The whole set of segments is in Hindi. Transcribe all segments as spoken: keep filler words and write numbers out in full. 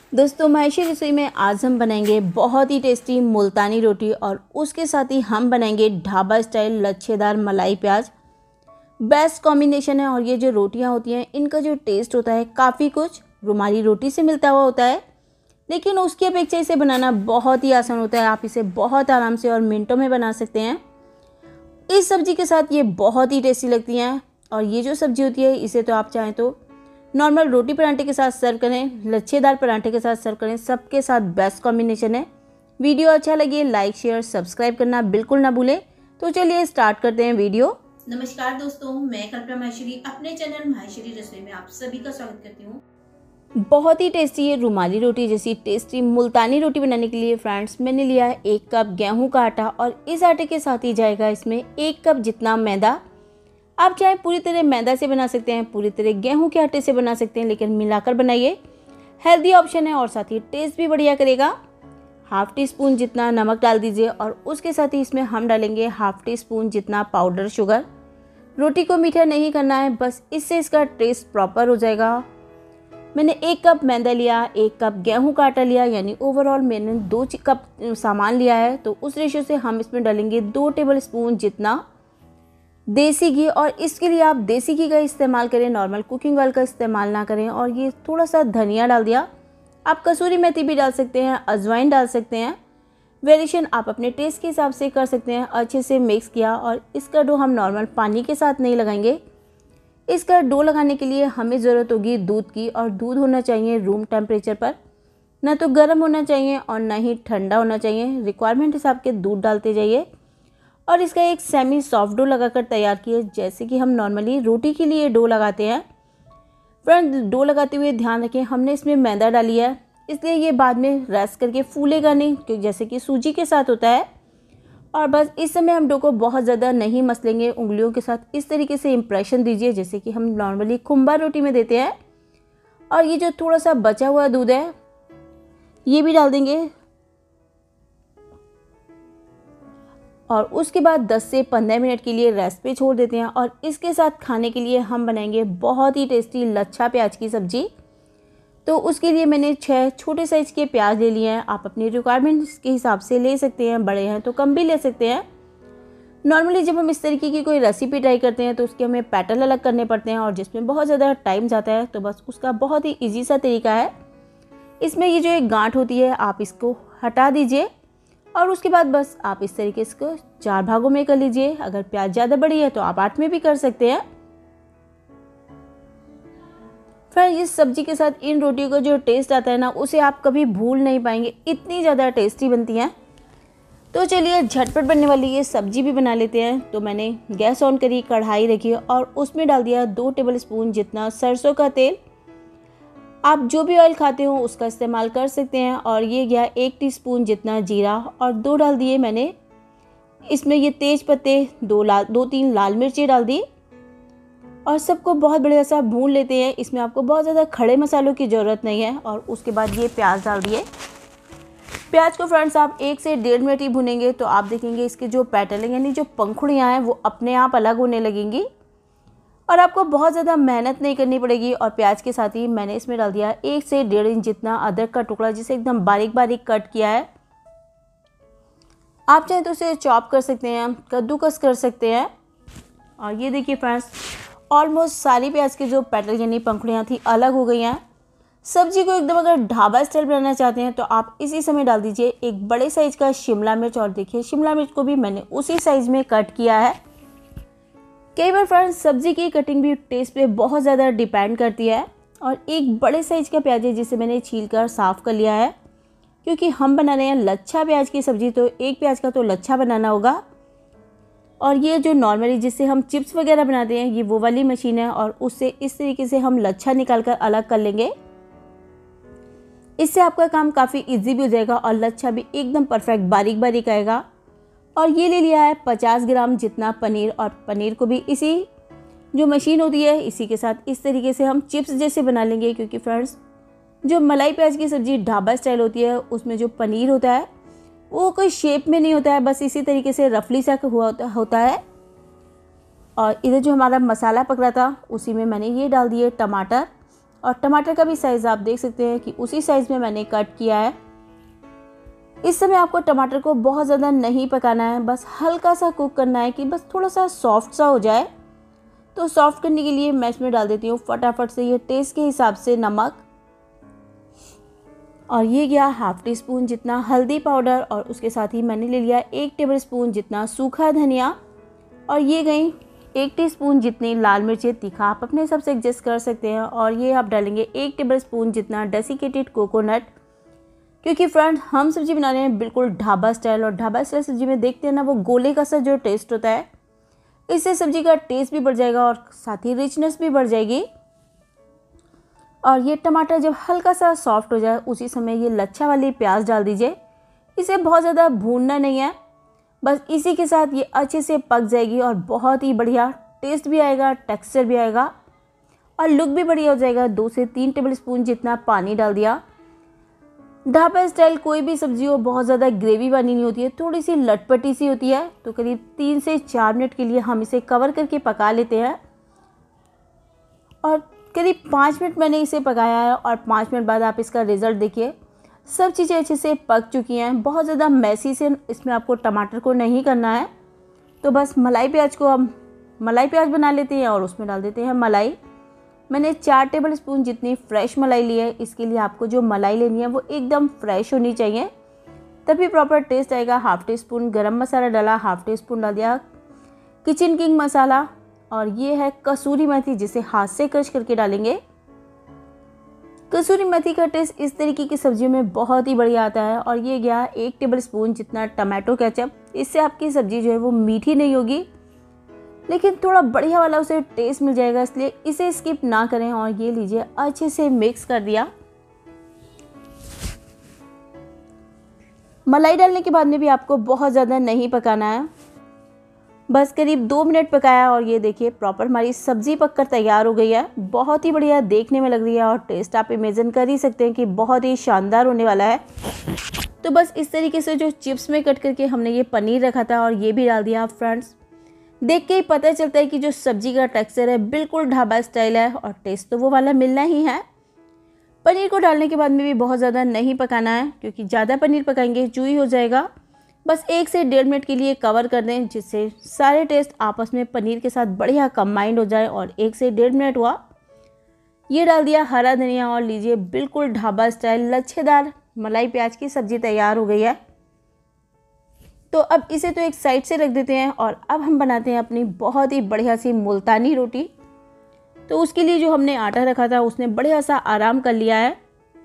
दोस्तों मायशे रसोई में आज हम बनाएंगे बहुत ही टेस्टी मुल्तानी रोटी और उसके साथ ही हम बनाएंगे ढाबा स्टाइल लच्छेदार मलाई प्याज। बेस्ट कॉम्बिनेशन है और ये जो रोटियां होती हैं इनका जो टेस्ट होता है काफ़ी कुछ रुमाली रोटी से मिलता हुआ होता है, लेकिन उसकी अपेक्षा इसे बनाना बहुत ही आसान होता है। आप इसे बहुत आराम से और मिनटों में बना सकते हैं। इस सब्ज़ी के साथ ये बहुत ही टेस्टी लगती हैं और ये जो सब्ज़ी होती है इसे तो आप चाहें तो नॉर्मल रोटी पराठे के साथ सर्व करें, लच्छेदार पराठे के साथ सर्व करें, सबके साथ बेस्ट कॉम्बिनेशन है। वीडियो अच्छा लगे लाइक शेयर सब्सक्राइब करना बिल्कुल ना भूलें। तो चलिए स्टार्ट करते हैं वीडियो। नमस्कार दोस्तों, मैं कल्पना माहेश्वरी अपने चैनल माहेश्वरी रसोई में आप सभी का स्वागत करती हूँ। बहुत ही टेस्टी है रुमाली रोटी जैसी टेस्टी मुल्तानी रोटी बनाने के लिए फ्रेंड्स मैंने लिया है एक कप गेहूं का आटा और इस आटे के साथ ही जाएगा इसमें एक कप जितना मैदा। आप चाहे पूरी तरह मैदा से बना सकते हैं, पूरी तरह गेहूं के आटे से बना सकते हैं, लेकिन मिलाकर बनाइए। हेल्दी ऑप्शन है और साथ ही टेस्ट भी बढ़िया करेगा। हाफ टी स्पून जितना नमक डाल दीजिए और उसके साथ ही इसमें हम डालेंगे हाफ टी स्पून जितना पाउडर शुगर। रोटी को मीठा नहीं करना है, बस इससे इसका टेस्ट प्रॉपर हो जाएगा। मैंने एक कप मैदा लिया, एक कप गेहूं का आटा लिया, यानी ओवरऑल मैंने दो कप सामान लिया है। तो उस रेशो से हम इसमें डालेंगे दो टेबल स्पून जितना देसी घी और इसके लिए आप देसी घी का इस्तेमाल करें, नॉर्मल कुकिंग ऑयल का इस्तेमाल ना करें। और ये थोड़ा सा धनिया डाल दिया। आप कसूरी मेथी भी डाल सकते हैं, अजवाइन डाल सकते हैं। वेरिएशन आप अपने टेस्ट के हिसाब से कर सकते हैं। अच्छे से मिक्स किया और इसका डो हम नॉर्मल पानी के साथ नहीं लगाएंगे। इसका डो लगाने के लिए हमें ज़रूरत होगी दूध की, और दूध होना चाहिए रूम टेम्परेचर पर, ना तो गर्म होना चाहिए और ना ही ठंडा होना चाहिए। रिक्वायरमेंट हिसाब के दूध डालते जाइए और इसका एक सेमी सॉफ्ट डो लगाकर तैयार किए, जैसे कि हम नॉर्मली रोटी के लिए डो लगाते हैं। फ्रेंड डो लगाते हुए ध्यान रखें हमने इसमें मैदा डाली है, इसलिए ये बाद में रेस्ट करके फूलेगा नहीं, क्योंकि जैसे कि सूजी के साथ होता है। और बस इस समय हम डो को बहुत ज़्यादा नहीं मसलेंगे, उंगलियों के साथ इस तरीके से इम्प्रेशन दीजिए जैसे कि हम नॉर्मली खुम्बा रोटी में देते हैं। और ये जो थोड़ा सा बचा हुआ दूध है ये भी डाल देंगे और उसके बाद दस से पंद्रह मिनट के लिए रेस्ट पे छोड़ देते हैं। और इसके साथ खाने के लिए हम बनाएंगे बहुत ही टेस्टी लच्छा प्याज की सब्ज़ी। तो उसके लिए मैंने छः छोटे साइज़ के प्याज ले लिए हैं। आप अपनी रिक्वायरमेंट्स के हिसाब से ले सकते हैं, बड़े हैं तो कम भी ले सकते हैं। नॉर्मली जब हम इस तरीके की कोई रेसिपी ट्राई करते हैं तो उसके हमें पैटर्न अलग करने पड़ते हैं और जिसमें बहुत ज़्यादा टाइम जाता है, तो बस उसका बहुत ही ईजी सा तरीका है। इसमें ये जो एक गांठ होती है आप इसको हटा दीजिए और उसके बाद बस आप इस तरीके से इसको चार भागों में कर लीजिए। अगर प्याज ज़्यादा बड़ी है तो आप आठ में भी कर सकते हैं। फिर इस सब्जी के साथ इन रोटियों का जो टेस्ट आता है ना, उसे आप कभी भूल नहीं पाएंगे, इतनी ज़्यादा टेस्टी बनती हैं। तो चलिए झटपट बनने वाली ये सब्जी भी बना लेते हैं। तो मैंने गैस ऑन करी, कढ़ाई रखी और उसमें डाल दिया दो टेबल स्पून जितना सरसों का तेल। आप जो भी ऑयल खाते हो उसका इस्तेमाल कर सकते हैं। और ये गया एक टीस्पून जितना जीरा और दो डाल दिए मैंने इसमें ये तेज पत्ते, दो लाल दो तीन लाल मिर्ची डाल दी और सबको बहुत बढ़िया सा भून लेते हैं। इसमें आपको बहुत ज़्यादा खड़े मसालों की ज़रूरत नहीं है। और उसके बाद ये प्याज डाल दिए। प्याज को फ्रेंड्स आप एक से डेढ़ मिनट ही भुनेंगे तो आप देखेंगे इसके जो पैटर्न है यानी जो पंखुड़ियाँ हैं वो अपने आप अलग होने लगेंगी और आपको बहुत ज़्यादा मेहनत नहीं करनी पड़ेगी। और प्याज के साथ ही मैंने इसमें डाल दिया एक से डेढ़ इंच जितना अदरक का टुकड़ा, जिसे एकदम बारीक बारीक कट किया है। आप चाहें तो उसे चॉप कर सकते हैं, कद्दूकस कर सकते हैं। और ये देखिए फ्रेंड्स ऑलमोस्ट सारी प्याज की जो पैटर्न यानी पंखुड़ियाँ थी अलग हो गई हैं। सब्जी को एकदम अगर ढाबा स्टाइल बनाना चाहते हैं तो आप इसी समय डाल दीजिए एक बड़े साइज़ का शिमला मिर्च। और देखिए शिमला मिर्च को भी मैंने उसी साइज़ में कट किया है। कई बार फ्रेंड्स सब्जी की कटिंग भी टेस्ट पे बहुत ज़्यादा डिपेंड करती है। और एक बड़े साइज़ का प्याज है जिसे मैंने छील कर साफ़ कर लिया है, क्योंकि हम बना रहे हैं लच्छा प्याज की सब्ज़ी, तो एक प्याज का तो लच्छा बनाना होगा। और ये जो नॉर्मली जिससे हम चिप्स वगैरह बनाते हैं ये वो वाली मशीन है और उससे इस तरीके से हम लच्छा निकाल कर अलग कर लेंगे। इससे आपका काम काफ़ी इजी भी हो जाएगा और लच्छा भी एकदम परफेक्ट बारीक बारीक आएगा। और ये ले लिया है पचास ग्राम जितना पनीर और पनीर को भी इसी जो मशीन होती है इसी के साथ इस तरीके से हम चिप्स जैसे बना लेंगे। क्योंकि फ्रेंड्स जो मलाई प्याज की सब्ज़ी ढाबा स्टाइल होती है उसमें जो पनीर होता है वो कोई शेप में नहीं होता है, बस इसी तरीके से रफली सा हुआ होता है। और इधर जो हमारा मसाला पकड़ा था उसी में मैंने ये डाल दिए टमाटर और टमाटर का भी साइज़ आप देख सकते हैं कि उसी साइज़ में मैंने कट किया है। इस समय आपको टमाटर को बहुत ज़्यादा नहीं पकाना है, बस हल्का सा कुक करना है कि बस थोड़ा सा सॉफ्ट सा हो जाए। तो सॉफ्ट करने के लिए मैं इसमें डाल देती हूँ फटाफट से ये टेस्ट के हिसाब से नमक, और ये गया हाफ टी स्पून जितना हल्दी पाउडर, और उसके साथ ही मैंने ले लिया एक टेबल स्पून जितना सूखा धनिया, और ये गई एक टीस्पून जितनी लाल मिर्चें तीखा आप अपने हिसाब से एडजस्ट कर सकते हैं। और ये आप डालेंगे एक टेबल स्पून जितना डेसिकेटेड कोकोनट, क्योंकि फ्रेंड हम सब्ज़ी बना रहे हैं बिल्कुल ढाबा स्टाइल, और ढाबा स्टाइल सब्ज़ी में देखते हैं ना वो गोले का सा जो टेस्ट होता है, इससे सब्ज़ी का टेस्ट भी बढ़ जाएगा और साथ ही रिचनेस भी बढ़ जाएगी। और ये टमाटर जब हल्का सा सॉफ्ट हो जाए उसी समय ये लच्छा वाली प्याज डाल दीजिए। इसे बहुत ज़्यादा भूनना नहीं है, बस इसी के साथ ये अच्छे से पक जाएगी और बहुत ही बढ़िया टेस्ट भी आएगा, टेक्सचर भी आएगा और लुक भी बढ़िया हो जाएगा। दो से तीन टेबल स्पून जितना पानी डाल दिया। ढाबा स्टाइल कोई भी सब्जी हो बहुत ज़्यादा ग्रेवी वाली नहीं होती है, थोड़ी सी लटपटी सी होती है। तो करीब तीन से चार मिनट के लिए हम इसे कवर करके पका लेते हैं, और करीब पाँच मिनट मैंने इसे पकाया है। और पाँच मिनट बाद आप इसका रिज़ल्ट देखिए, सब चीज़ें अच्छे से पक चुकी हैं। बहुत ज़्यादा मैसी से इसमें आपको टमाटर को नहीं करना है। तो बस मलाई प्याज को हम मलाई प्याज बना लेते हैं और उसमें डाल देते हैं मलाई। मैंने चार टेबल स्पून जितनी फ्रेश मलाई ली है। इसके लिए आपको जो मलाई लेनी है वो एकदम फ्रेश होनी चाहिए, तभी प्रॉपर टेस्ट आएगा। Half teaspoon garam masala डाला, हाफ टी स्पून डाल दिया किचन किंग मसाला, और ये है कसूरी मेथी जिसे हाथ से क्रश करके डालेंगे। कसूरी मेथी का टेस्ट इस तरीके की सब्जियों में बहुत ही बढ़िया आता है। और ये गया एक टेबल स्पून जितना टमाटो केचप। इससे आपकी सब्जी जो है वो मीठी नहीं होगी, लेकिन थोड़ा बढ़िया वाला उसे टेस्ट मिल जाएगा, इसलिए इसे स्किप ना करें। और ये लीजिए अच्छे से मिक्स कर दिया। मलाई डालने के बाद में भी आपको बहुत ज़्यादा नहीं पकाना है, बस करीब दो मिनट पकाया और ये देखिए प्रॉपर हमारी सब्ज़ी पककर तैयार हो गई है। बहुत ही बढ़िया देखने में लग रही है और टेस्ट आप इमेजिन कर ही सकते हैं कि बहुत ही शानदार होने वाला है। तो बस इस तरीके से जो चिप्स में कट करके हमने ये पनीर रखा था और ये भी डाल दिया। फ्रेंड्स देख के ही पता चलता है कि जो सब्ज़ी का टेक्सचर है बिल्कुल ढाबा स्टाइल है, और टेस्ट तो वो वाला मिलना ही है। पनीर को डालने के बाद में भी बहुत ज़्यादा नहीं पकाना है, क्योंकि ज़्यादा पनीर पकाएंगे चूई हो जाएगा। बस एक से डेढ़ मिनट के लिए कवर कर दें, जिससे सारे टेस्ट आपस में पनीर के साथ बढ़िया कंबाइंड हो जाए। और एक से डेढ़ मिनट हुआ, ये डाल दिया हरा धनिया, और लीजिए बिल्कुल ढाबा स्टाइल लच्छेदार मलाई प्याज की सब्ज़ी तैयार हो गई है। तो अब इसे तो एक साइड से रख देते हैं, और अब हम बनाते हैं अपनी बहुत ही बढ़िया सी मुल्तानी रोटी। तो उसके लिए जो हमने आटा रखा था उसने बढ़िया सा आराम कर लिया है।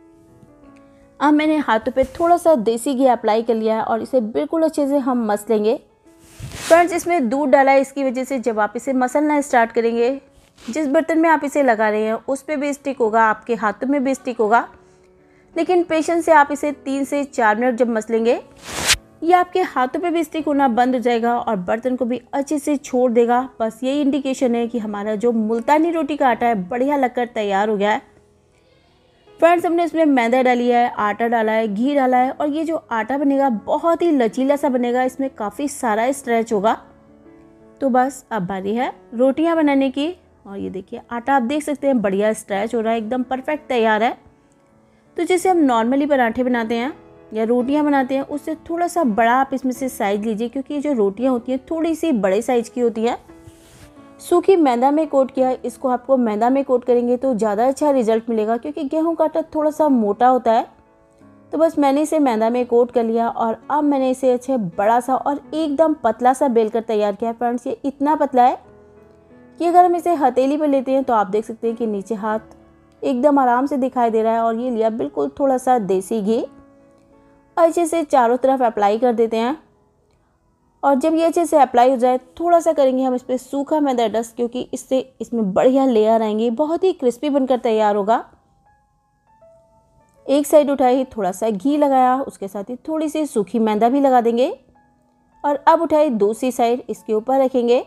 अब मैंने हाथों पे थोड़ा सा देसी घी अप्लाई कर लिया है और इसे बिल्कुल अच्छे से हम मस लेंगे। फ्रेंड्स इसमें दूध डाला है, इसकी वजह से जब आप इसे मसलना स्टार्ट करेंगे, जिस बर्तन में आप इसे लगा रहे हैं उस पे भी स्टिक होगा, आपके हाथों में भी स्टिक होगा। लेकिन पेशेंस से आप इसे तीन से चार मिनट जब मसलेंगे, ये आपके हाथों पे भी स्टिक होना बंद हो जाएगा और बर्तन को भी अच्छे से छोड़ देगा। बस यही इंडिकेशन है कि हमारा जो मुल्तानी रोटी का आटा है बढ़िया लगकर तैयार हो गया है। फ्रेंड्स हमने इसमें मैदा डाली है, आटा डाला है, घी डाला है, और ये जो आटा बनेगा बहुत ही लचीला सा बनेगा, इसमें काफ़ी सारा स्ट्रेच होगा। तो बस अब बारी है रोटियां बनाने की। और ये देखिए आटा आप देख सकते हैं बढ़िया स्ट्रेच हो रहा है, एकदम परफेक्ट तैयार है। तो जैसे हम नॉर्मली पराठे बनाते हैं या रोटियां बनाते हैं, उससे थोड़ा सा बड़ा आप इसमें से साइज़ लीजिए, क्योंकि ये जो रोटियां होती हैं थोड़ी सी बड़े साइज़ की होती हैं। सूखी मैदा में कोट किया है, इसको आपको मैदा में कोट करेंगे तो ज़्यादा अच्छा रिजल्ट मिलेगा, क्योंकि गेहूं का आटा थोड़ा सा मोटा होता है। तो बस मैंने इसे मैदा में कोट कर लिया और अब मैंने इसे अच्छे बड़ा सा और एकदम पतला सा बेल कर तैयार किया। फ्रेंड्स ये इतना पतला है कि अगर हम इसे हथेली पर लेते हैं तो आप देख सकते हैं कि नीचे हाथ एकदम आराम से दिखाई दे रहा है। और ये लिया बिल्कुल थोड़ा सा देसी घी, अच्छे से चारों तरफ अप्लाई कर देते हैं। और जब ये अच्छे से अप्लाई हो जाए थोड़ा सा करेंगे हम इस पर सूखा मैदा डस्ट, क्योंकि इससे इसमें बढ़िया लेयर आएंगी, बहुत ही क्रिस्पी बनकर तैयार होगा। एक साइड उठाई, थोड़ा सा घी लगाया, उसके साथ ही थोड़ी सी सूखी मैदा भी लगा देंगे। और अब उठाई दूसरी साइड, इसके ऊपर रखेंगे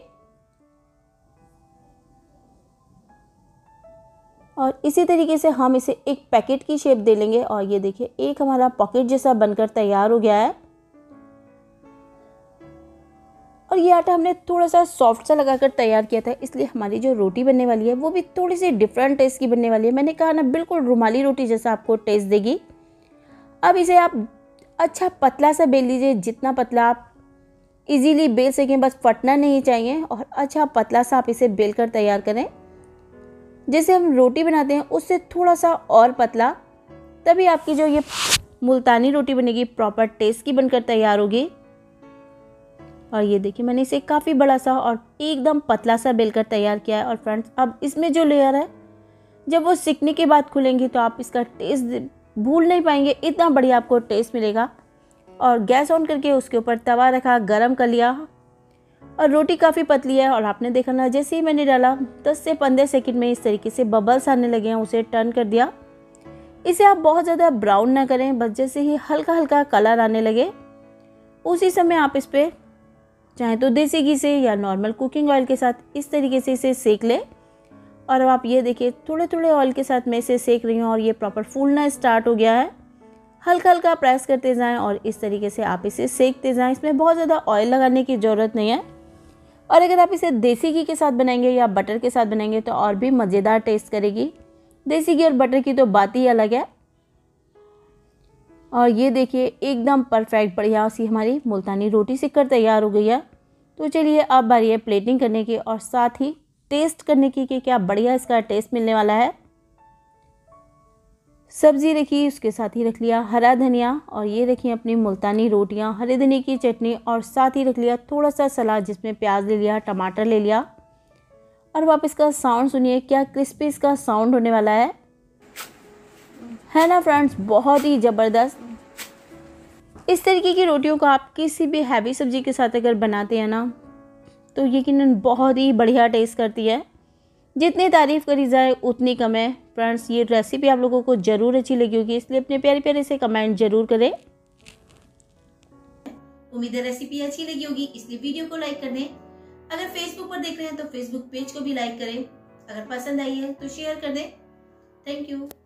और इसी तरीके से हम इसे एक पैकेट की शेप दे लेंगे। और ये देखिए एक हमारा पॉकेट जैसा बनकर तैयार हो गया है। और ये आटा हमने थोड़ा सा सॉफ्ट सा लगाकर तैयार किया था, इसलिए हमारी जो रोटी बनने वाली है वो भी थोड़ी सी डिफरेंट टेस्ट की बनने वाली है। मैंने कहा ना, बिल्कुल रुमाली रोटी जैसा आपको टेस्ट देगी। अब इसे आप अच्छा पतला सा बेल लीजिए, जितना पतला आप इजीली बेल सकें, बस फटना नहीं चाहिए। और अच्छा पतला सा आप इसे बेल कर तैयार करें। जैसे हम रोटी बनाते हैं उससे थोड़ा सा और पतला, तभी आपकी जो ये मुल्तानी रोटी बनेगी प्रॉपर टेस्ट की बनकर तैयार होगी। और ये देखिए, मैंने इसे काफ़ी बड़ा सा और एकदम पतला सा बेलकर तैयार किया है। और फ्रेंड्स, अब इसमें जो लेयर है, जब वो सिकने के बाद खुलेंगी तो आप इसका टेस्ट भूल नहीं पाएंगे, इतना बढ़िया आपको टेस्ट मिलेगा। और गैस ऑन करके उसके ऊपर तवा रखा, गरम कर लिया। और रोटी काफ़ी पतली है और आपने देखा ना, जैसे ही मैंने डाला दस से पंद्रह सेकंड में इस तरीके से बबल्स आने लगे हैं, उसे टर्न कर दिया। इसे आप बहुत ज़्यादा ब्राउन ना करें, बस जैसे ही हल्का हल्का कलर आने लगे उसी समय आप इस पर चाहे तो देसी घी से या नॉर्मल कुकिंग ऑयल के साथ इस तरीके से इसे सेक लें। और अब आप ये देखिए, थोड़े थोड़े ऑयल के साथ मैं इसे सेक रही हूँ और ये प्रॉपर फूलना स्टार्ट हो गया है। हल्का हल्का प्रेस करते जाएं और इस तरीके से आप इसे सेकते जाएं। इसमें बहुत ज़्यादा ऑयल लगाने की ज़रूरत नहीं है। और अगर आप इसे देसी घी के साथ बनाएंगे या बटर के साथ बनाएंगे तो और भी मज़ेदार टेस्ट करेगी। देसी घी और बटर की तो बात ही अलग है। और ये देखिए, एकदम परफेक्ट बढ़िया सी हमारी मुल्तानी रोटी सिककर तैयार हो गई है। तो चलिए, अब बारी है प्लेटिंग करने की और साथ ही टेस्ट करने की कि क्या बढ़िया इसका टेस्ट मिलने वाला है। सब्जी रखी, उसके साथ ही रख लिया हरा धनिया, और ये रखी अपनी मुल्तानी रोटियां, हरे धनिया की चटनी, और साथ ही रख लिया थोड़ा सा सलाद जिसमें प्याज ले लिया, टमाटर ले लिया। और आप इसका साउंड सुनिए, क्या क्रिस्पी इसका साउंड होने वाला है है ना फ्रेंड्स, बहुत ही ज़बरदस्त। इस तरीके की रोटियों को आप किसी भी हैवी सब्जी के साथ अगर बनाते हैं ना, तो यकीनन बहुत ही बढ़िया टेस्ट करती है। जितनी तारीफ़ करी जाए उतनी कम है। फ्रेंड्स, ये रेसिपी आप लोगों को ज़रूर अच्छी लगी होगी, इसलिए अपने प्यारे प्यारे से कमेंट ज़रूर करें। उम्मीद है रेसिपी अच्छी लगी होगी, इसलिए वीडियो को लाइक कर दें। अगर फेसबुक पर देख रहे हैं तो फेसबुक पेज को भी लाइक करें। अगर पसंद आई है तो शेयर कर दें। Thank you.